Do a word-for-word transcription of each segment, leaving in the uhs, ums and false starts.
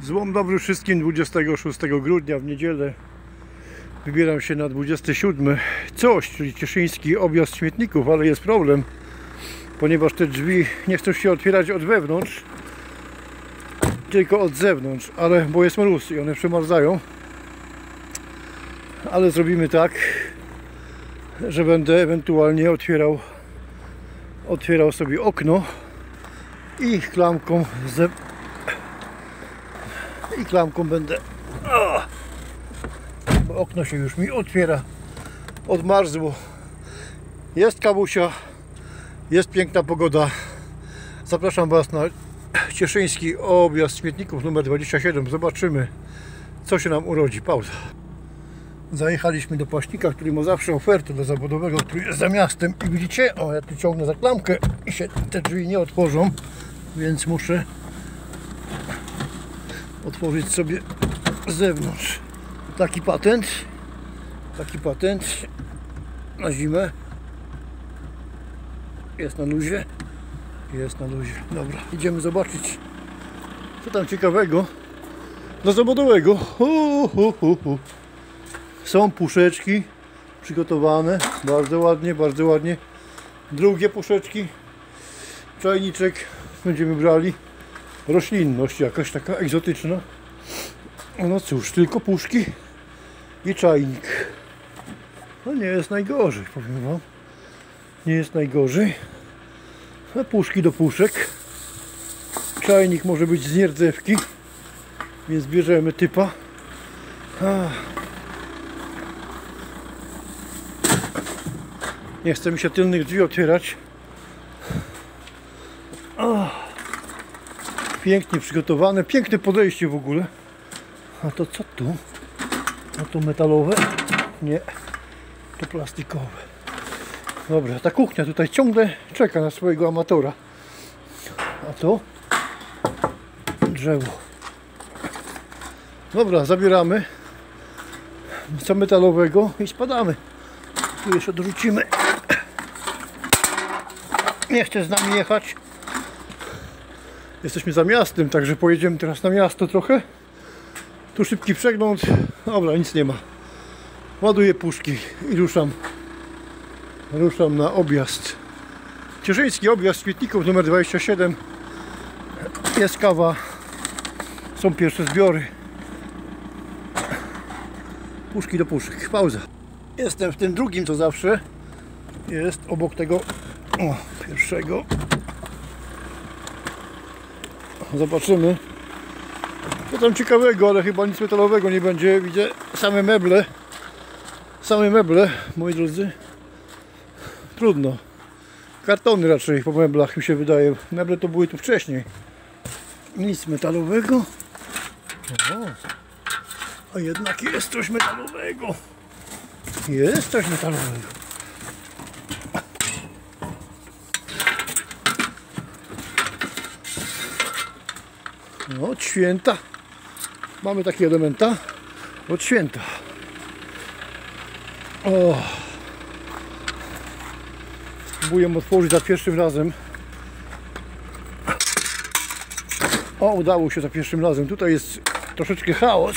Złom dobry wszystkim. Dwudziestego szóstego grudnia w niedzielę wybieram się na dwudziesty siódmy coś, czyli cieszyński objazd śmietników, ale jest problem, ponieważ te drzwi nie chcą się otwierać od wewnątrz, tylko od zewnątrz, ale bo jest mróz i one przemarzają. Ale zrobimy tak, że będę ewentualnie otwierał otwierał sobie okno i klamką ze... i klamką będę, bo okno się już mi otwiera, odmarzło. Jest kawusia, jest piękna pogoda. Zapraszam Was na cieszyński objazd śmietników numer dwadzieścia siedem. Zobaczymy, co się nam urodzi. Pauza. Zajechaliśmy do paśnika, który ma zawsze ofertę do zawodowego, który jest za miastem i widzicie, o, ja tu ciągnę za klamkę i się te drzwi nie otworzą, więc muszę otworzyć sobie z zewnątrz. Taki patent, taki patent na zimę. Jest na luzie, jest na luzie. Dobra, idziemy zobaczyć, co tam ciekawego do zawodowego. Hu, hu, hu, hu. Są puszeczki przygotowane, bardzo ładnie, bardzo ładnie. Drugie puszeczki, czajniczek będziemy brali. Roślinność jakaś taka egzotyczna. No cóż, tylko puszki i czajnik. No nie jest najgorzej, powiem Wam. Nie jest najgorzej. A puszki do puszek. Czajnik może być z nierdzewki, więc bierzemy typa. Ach. Nie chce mi się tylnych drzwi otwierać. Ach. Pięknie przygotowane, piękne podejście w ogóle. A to co tu? A to metalowe? Nie, to plastikowe. Dobra, ta kuchnia tutaj ciągle czeka na swojego amatora. A to drzewo. Dobra, zabieramy co metalowego i spadamy. Tu jeszcze dorzucimy. Nie chce z nami jechać. Jesteśmy za miastem, także pojedziemy teraz na miasto trochę. Tu szybki przegląd. Dobra, nic nie ma. Ładuję puszki i ruszam. Ruszam na objazd. Cieszyński objazd śmietników numer dwadzieścia siedem. Jest kawa. Są pierwsze zbiory. Puszki do puszek. Pauza. Jestem w tym drugim, co zawsze jest obok tego o, pierwszego. Zobaczymy, co tam ciekawego, ale chyba nic metalowego nie będzie. Widzę same meble. Same meble, moi drodzy. Trudno. Kartony raczej po meblach mi się wydaje. Meble to były tu wcześniej. Nic metalowego. O, a jednak jest coś metalowego. Jest coś metalowego. Od święta mamy takie elementa. Od święta. O. Spróbuję otworzyć za pierwszym razem. O, udało się za pierwszym razem. Tutaj jest troszeczkę chaos.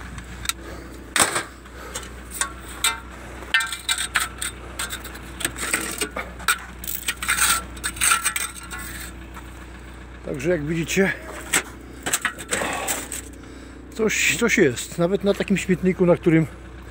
Także jak widzicie, coś, coś jest. Nawet na takim śmietniku, na którym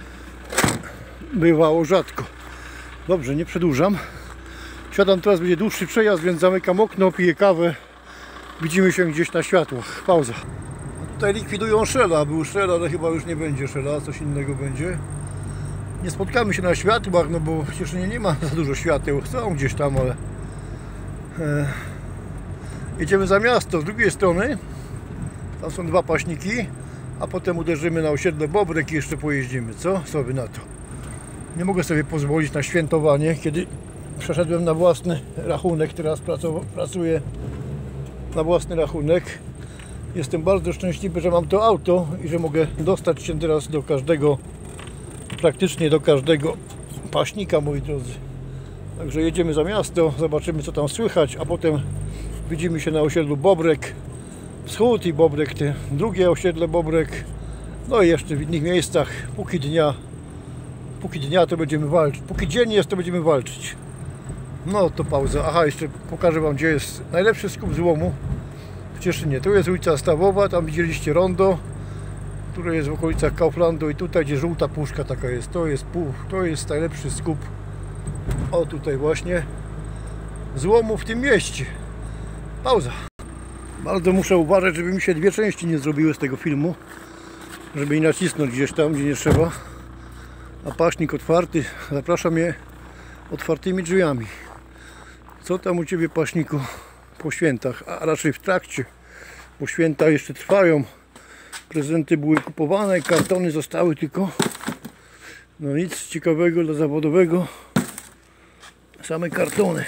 bywało rzadko. Dobrze, nie przedłużam. Siadam, teraz będzie dłuższy przejazd, więc zamykam okno, piję kawę. Widzimy się gdzieś na światłach. Pauza. Tutaj likwidują Shella. Był Shell, ale chyba już nie będzie Shella, coś innego będzie. Nie spotkamy się na światłach, no bo w Cieszynie nie ma za dużo świateł. Są gdzieś tam, ale... E... Jedziemy za miasto, z drugiej strony. Tam są dwa paśniki, a potem uderzymy na osiedle Bobrek i jeszcze pojeździmy. Co? Co wy na to? Nie mogę sobie pozwolić na świętowanie, kiedy przeszedłem na własny rachunek. Teraz pracuję na własny rachunek. Jestem bardzo szczęśliwy, że mam to auto i że mogę dostać się teraz do każdego, praktycznie do każdego paśnika, moi drodzy. Także jedziemy za miasto, zobaczymy, co tam słychać, a potem widzimy się na osiedlu Bobrek wschód i Bobrek, ty, drugie osiedle Bobrek. No i jeszcze w innych miejscach, póki dnia, póki dnia to będziemy walczyć, póki dzień jest, to będziemy walczyć. No to pauza. Aha, jeszcze pokażę wam, gdzie jest najlepszy skup złomu w Cieszynie. Tu jest ulica Stawowa, tam widzieliście rondo, które jest w okolicach Kauflandu, i tutaj, gdzie żółta puszka taka jest, to jest pół, to jest najlepszy skup. O, tutaj właśnie złomu w tym mieście. Pauza. Bardzo muszę uważać, żeby mi się dwie części nie zrobiły z tego filmu, żeby nie nacisnąć gdzieś tam, gdzie nie trzeba. A paśnik otwarty, zapraszam je otwartymi drzwiami. Co tam u Ciebie, paśniku, po świętach, a raczej w trakcie, bo święta jeszcze trwają, prezenty były kupowane, kartony zostały tylko. No nic ciekawego dla zawodowego, same kartony.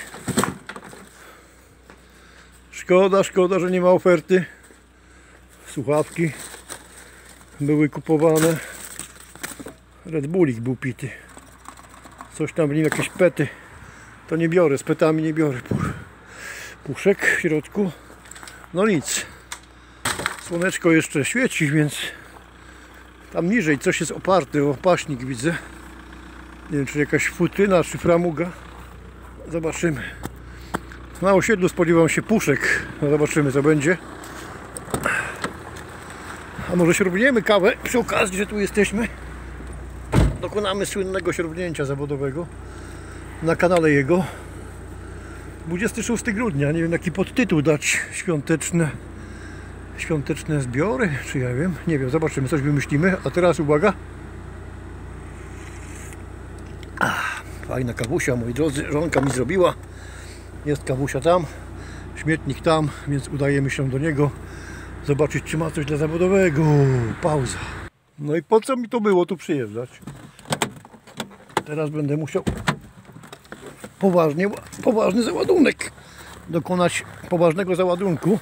Szkoda, szkoda, że nie ma oferty. Słuchawki były kupowane. Red Bullik był pity. Coś tam w nim, jakieś pety. To nie biorę, z petami nie biorę. Puszek w środku. No nic. Słoneczko jeszcze świeci, więc tam niżej coś jest oparte o paśnik, widzę. Nie wiem, czy jakaś futryna, czy framuga. Zobaczymy. Na osiedlu spodziewam się puszek. No zobaczymy, co będzie. A może śrubniemy kawę przy okazji, że tu jesteśmy. Dokonamy słynnego śrubnięcia zawodowego na kanale jego. dwudziestego szóstego grudnia. Nie wiem, jaki podtytuł dać. Świąteczne Świąteczne zbiory, czy ja wiem. Nie wiem, zobaczymy, coś wymyślimy. A teraz uwaga. Ach, fajna kawusia, moi drodzy. Żonka mi zrobiła. Jest kawusia tam, śmietnik tam, więc udajemy się do niego zobaczyć, czy ma coś dla zawodowego. Pauza. No i po co mi to było tu przyjeżdżać? Teraz będę musiał poważnie, poważny załadunek dokonać, poważnego załadunku.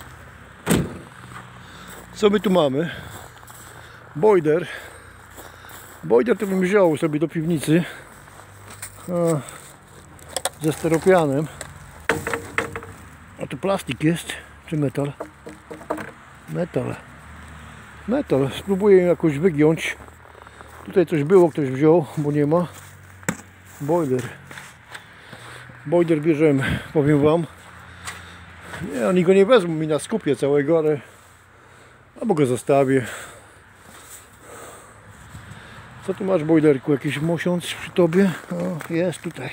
Co my tu mamy? Boiler. Boiler to bym wziął sobie do piwnicy a, ze steropianem. A tu plastik jest, czy metal? Metal. Metal. Spróbuję jakoś wygiąć. Tutaj coś było, ktoś wziął, bo nie ma. Boiler. Boiler bierzemy, powiem wam. Nie, oni go nie wezmą mi na skupie całego, ale albo go zostawię. Co tu masz, boilerku? Jakiś mosiąc przy tobie? O, jest tutaj.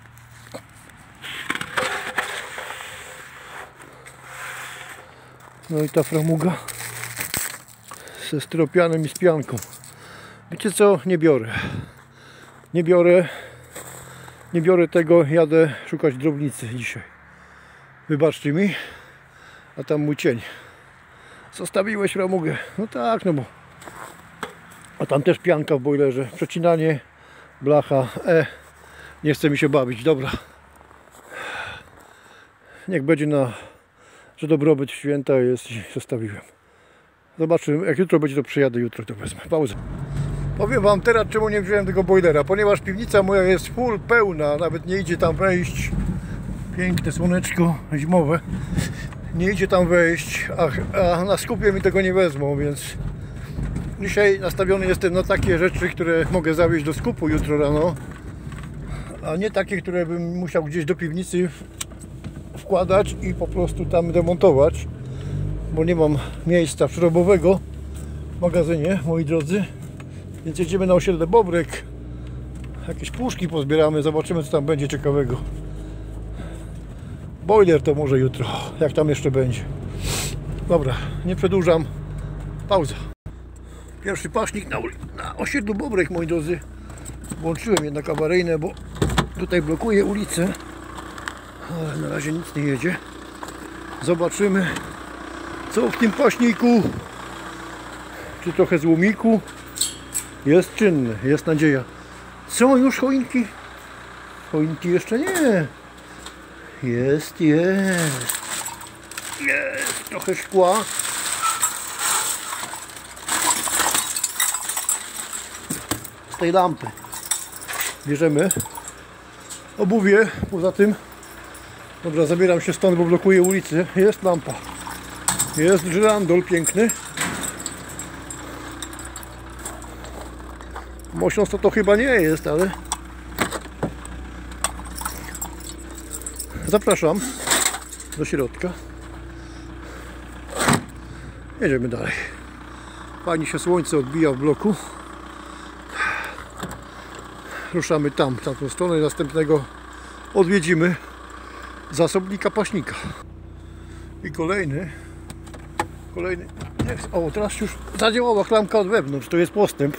No i ta framuga ze styropianem i z pianką. Wiecie co? Nie biorę. Nie biorę. Nie biorę tego. Jadę szukać drobnicy dzisiaj. Wybaczcie mi. A tam mój cień. Zostawiłeś framugę. No tak, no bo. A tam też pianka w boilerze. Przecinanie. Blacha. E. Nie chce mi się bawić. Dobra. Niech będzie na... że dobrobyt święta jest i zostawiłem. Zobaczymy, jak jutro będzie, to przyjadę, jutro to wezmę. Pauza. Powiem wam teraz, czemu nie wziąłem tego boilera, ponieważ piwnica moja jest full, pełna, nawet nie idzie tam wejść. Piękne słoneczko zimowe. Nie idzie tam wejść, a, a na skupie mi tego nie wezmą, więc dzisiaj nastawiony jestem na takie rzeczy, które mogę zawieźć do skupu jutro rano, a nie takie, które bym musiał gdzieś do piwnicy wkładać i po prostu tam demontować, bo nie mam miejsca przerobowego w magazynie, moi drodzy, więc jedziemy na osiedle Bobrek, jakieś puszki pozbieramy, zobaczymy, co tam będzie ciekawego. Boiler to może jutro, jak tam jeszcze będzie. Dobra, nie przedłużam, pauza. Pierwszy paśnik na, na osiedlu Bobrek, moi drodzy. Włączyłem jednak awaryjne, bo tutaj blokuje ulicę. Ale na razie nic nie jedzie. Zobaczymy, co w tym paśniku. Czy trochę złomiku. Jest czynny, jest nadzieja. Są już choinki? Choinki jeszcze nie. Jest, jest. Jest trochę szkła. Z tej lampy bierzemy obuwie, poza tym. Dobra, zabieram się stąd, bo blokuje ulicę. Jest lampa. Jest żyrandol piękny. Mosiąc to to chyba nie jest, ale zapraszam do środka. Jedziemy dalej. Fajnie się słońce odbija w bloku. Ruszamy tam, w tamtą stronę i następnego odwiedzimy zasobnika paśnika. I kolejny Kolejny O, teraz już zadziałała klamka od wewnątrz, to jest postęp.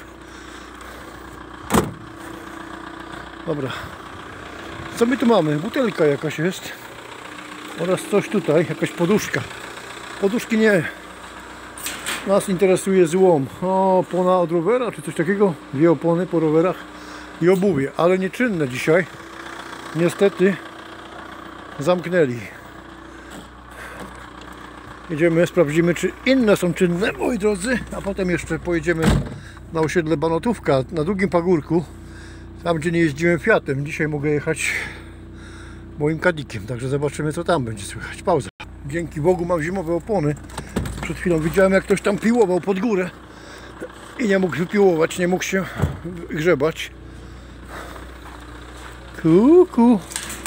Dobra. Co my tu mamy? Butelka jakaś jest. Oraz coś tutaj, jakaś poduszka. Poduszki nie. Nas interesuje złom. O, opona od rowera, czy coś takiego? Dwie opony po rowerach i obuwie, ale nieczynne dzisiaj. Niestety zamknęli. Jedziemy, sprawdzimy, czy inne są czynne, moi drodzy, a potem jeszcze pojedziemy na osiedle Banotówka, na drugim pagórku, tam gdzie nie jeździłem Fiatem. Dzisiaj mogę jechać moim Kadikiem, także zobaczymy, co tam będzie słychać. Pauza. Dzięki Bogu mam zimowe opony. Przed chwilą widziałem, jak ktoś tam piłował pod górę i nie mógł wypiłować, nie mógł się grzebać. Kuku.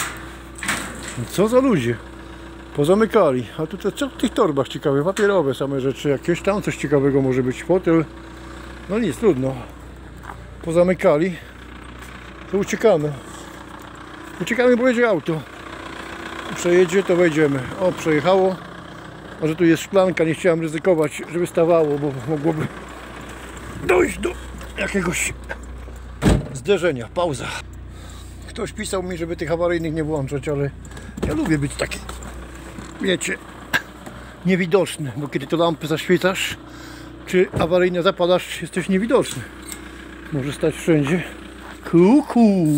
Co za ludzie. Pozamykali. A tutaj co w tych torbach ciekawe? Papierowe same rzeczy jakieś. Tam coś ciekawego może być. Fotel. No nic, trudno. Pozamykali. To uciekamy. Uciekamy, bo jedzie auto. Przejedzie, to wejdziemy. O, przejechało. Może tu jest szklanka. Nie chciałem ryzykować, żeby stawało, bo mogłoby dojść do jakiegoś zderzenia. Pauza. Ktoś pisał mi, żeby tych awaryjnych nie włączać, ale ja lubię być taki, wiecie, niewidoczny, bo kiedy to lampy zaświecasz, czy awaryjnie zapalasz, jesteś niewidoczny. Może stać wszędzie. Kuku.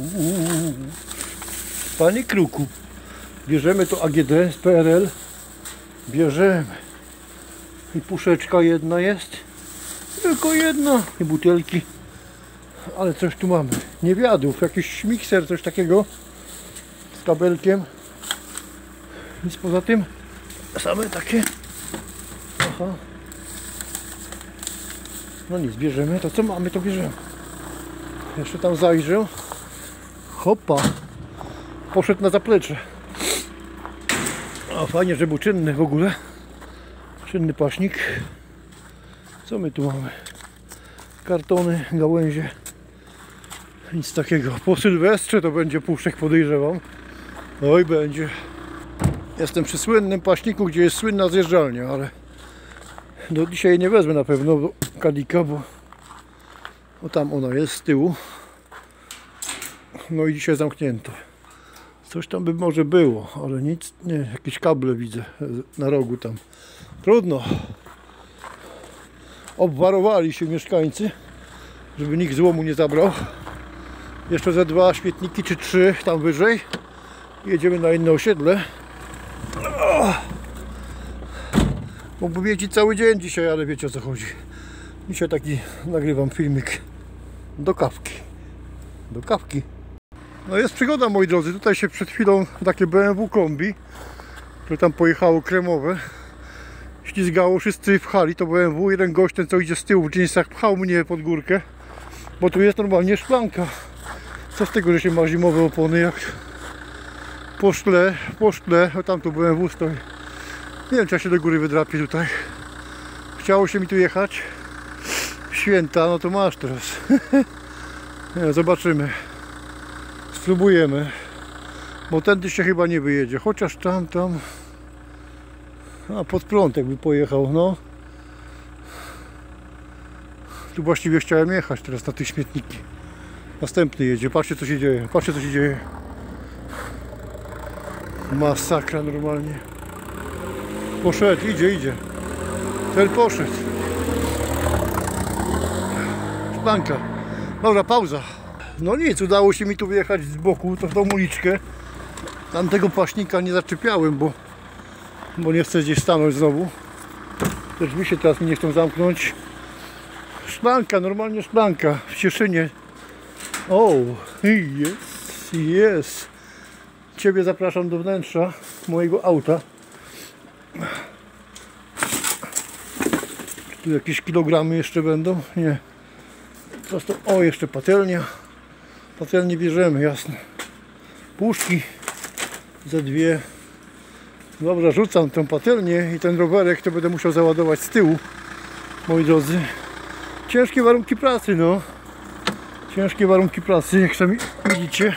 Panie Kruku. Bierzemy to A G D z P R L. Bierzemy. I puszeczka jedna jest. Tylko jedna. I butelki. Ale coś tu mamy. Niewiadów. Jakiś mikser, coś takiego. Z kabelkiem. Nic poza tym. Same takie. Aha. No nic, bierzemy. To co mamy, to bierzemy. Jeszcze tam zajrzę. Hopa. Poszedł na zaplecze. O, fajnie, że był czynny w ogóle. Czynny paśnik. Co my tu mamy? Kartony, gałęzie. Nic takiego. Po Sylwestrze to będzie puszek, podejrzewam. Oj, będzie. Jestem przy słynnym paśniku, gdzie jest słynna zjeżdżalnia, ale do dzisiaj nie wezmę na pewno do Kadika, bo o tam ona jest z tyłu. No i dzisiaj zamknięte. Coś tam by może było, ale nic, nie, jakieś kable widzę na rogu tam. Trudno. Obwarowali się mieszkańcy, żeby nikt złomu nie zabrał. Jeszcze ze dwa śmietniki czy trzy tam wyżej. Jedziemy na inne osiedle. Mógłbym jeździć cały dzień dzisiaj, ale wiecie, o co chodzi. Dzisiaj taki nagrywam filmik do kawki. Do kawki. No jest przygoda, moi drodzy. Tutaj się przed chwilą takie B M W kombi, które tam pojechało kremowe, ślizgało, wszyscy pchali to B M W. Jeden gość, ten co idzie z tyłu w dżinsach, pchał mnie pod górkę, bo tu jest normalnie szklanka. Co z tego, że się ma zimowe opony, jak po szkle, po szkle, o tam tu B M W stoi. Nie wiem, czy ja się do góry wydrapię tutaj. Chciało się mi tu jechać. Święta, no to masz teraz. Nie, zobaczymy. Spróbujemy. Bo tędy się chyba nie wyjedzie. Chociaż tam, tam. A pod prąd jakby pojechał, no. Tu właściwie chciałem jechać teraz na tych śmietniki. Następny jedzie. Patrzcie, co się dzieje. Patrzcie, co się dzieje. Masakra normalnie. Poszedł, idzie, idzie. Ten poszedł. Szklanka. Dobra, pauza. No nic, udało się mi tu wyjechać z boku, to w tą uliczkę. Tamtego paśnika nie zaczepiałem, bo, bo nie chcę gdzieś stanąć znowu. Te drzwi się teraz mi nie chcą zamknąć. Szklanka, normalnie szklanka w Cieszynie. O, jest, jest. Ciebie zapraszam do wnętrza mojego auta. Tu jakieś kilogramy jeszcze będą? Nie. Prosto, o, jeszcze patelnia. Patelnię bierzemy, jasne. Puszki za dwie. Dobra, rzucam tę patelnię i ten rowerek to będę musiał załadować z tyłu, moi drodzy. Ciężkie warunki pracy, no. Ciężkie warunki pracy, jak sami widzicie.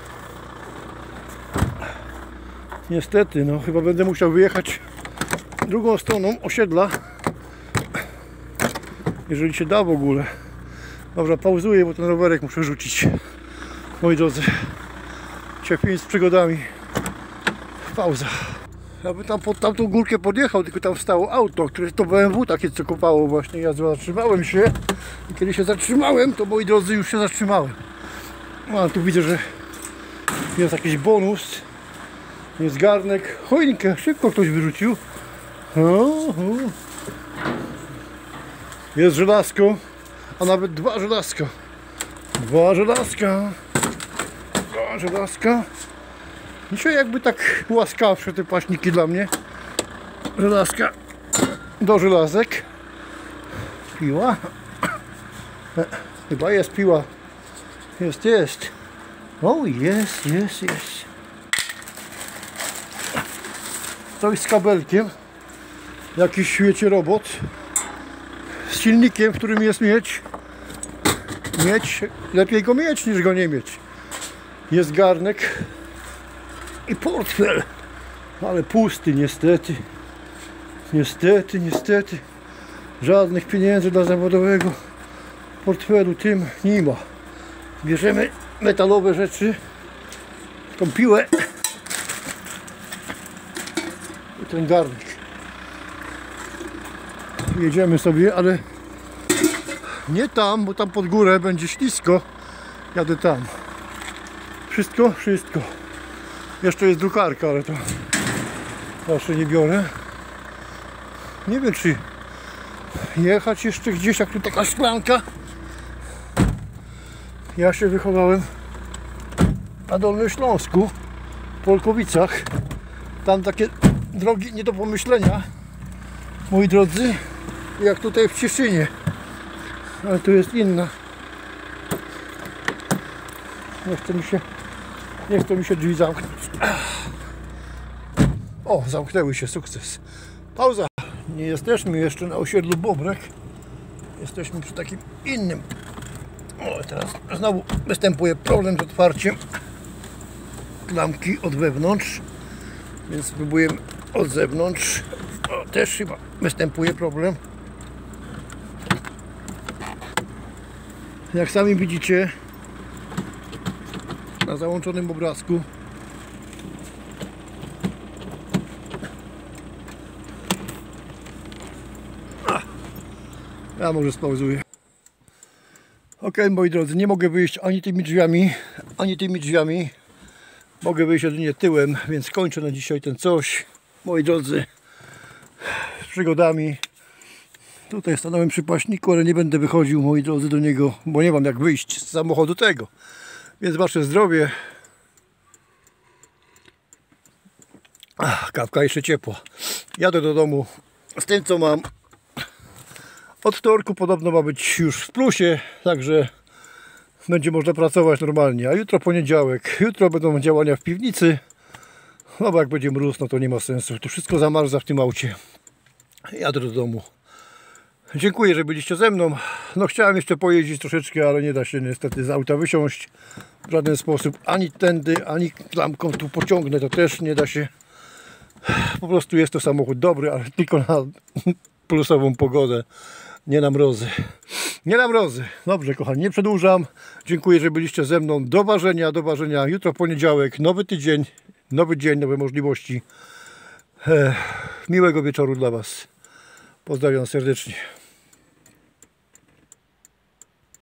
Niestety, no chyba będę musiał wyjechać drugą stroną osiedla, jeżeli się da w ogóle. Dobra, pauzuję, bo ten rowerek muszę rzucić, moi drodzy. Dzisiaj film z przygodami. Pauza. Ja bym tam pod tamtą górkę podjechał, tylko tam stało auto, które to B M W takie co kopało właśnie. Ja zatrzymałem się i kiedy się zatrzymałem, to moi drodzy już się zatrzymałem. No, ale tu widzę, że jest jakiś bonus. Jest garnek, choinkę, szybko ktoś wyrzucił. O, o. Jest żelazko, a nawet dwa żelazka. Dwa żelazka. Dwa żelazka. Dzisiaj jakby tak łaskawsze te paśniki dla mnie. Żelazka do żelazek. Piła. Chyba jest piła. Jest, jest. O, jest, jest, jest. Coś z kabelkiem. Jakiś świecie robot. Z silnikiem, w którym jest miedź. Miedź. Lepiej go mieć niż go nie mieć. Jest garnek. I portfel. Ale pusty niestety. Niestety, niestety. Żadnych pieniędzy dla zawodowego portfelu tym nie ma. Bierzemy metalowe rzeczy. Tą piłę. I ten garnek. Jedziemy sobie, ale nie tam, bo tam pod górę będzie ślisko. Jadę tam. Wszystko? Wszystko. Jeszcze jest drukarka, ale to zawsze nie biorę. Nie wiem, czy jechać jeszcze gdzieś, jak tu taka szklanka. Ja się wychowałem na Dolnym Śląsku, w Polkowicach. Tam takie drogi nie do pomyślenia, moi drodzy, jak tutaj w Cieszynie. Ale tu jest inna. Nie chce mi się, nie chce mi się drzwi zamknąć. O, zamknęły się, sukces. Pauza. Nie jesteśmy jeszcze na osiedlu Bobrek. Jesteśmy przy takim innym. O, teraz znowu występuje problem z otwarciem klamki od wewnątrz. Więc spróbujemy od zewnątrz. O, też chyba występuje problem. Jak sami widzicie na załączonym obrazku, ja może spauzuję. Ok, moi drodzy, nie mogę wyjść ani tymi drzwiami, ani tymi drzwiami. Mogę wyjść jedynie tyłem, więc kończę na dzisiaj ten coś. Moi drodzy, z przygodami. Tutaj stanąłem przy paśniku, ale nie będę wychodził, moi drodzy, do niego, bo nie mam jak wyjść z samochodu tego. Więc wasze zdrowie. Ach, kawka jeszcze ciepła. Jadę do domu z tym, co mam. Od wtorku podobno ma być już w plusie, także będzie można pracować normalnie. A jutro poniedziałek. Jutro będą działania w piwnicy. No bo jak będzie mróz, no to nie ma sensu. To wszystko zamarza w tym aucie. Jadę do domu. Dziękuję, że byliście ze mną. No chciałem jeszcze pojeździć troszeczkę, ale nie da się niestety z auta wysiąść w żaden sposób. Ani tędy, ani klamką tu pociągnę, to też nie da się. Po prostu jest to samochód dobry, ale tylko na plusową pogodę. Nie na mrozy. Nie na mrozy. Dobrze, kochani, nie przedłużam. Dziękuję, że byliście ze mną. Do ważenia, do ważenia. Jutro poniedziałek, nowy tydzień, nowy dzień, nowe możliwości. Ech, miłego wieczoru dla Was. Pozdrawiam serdecznie.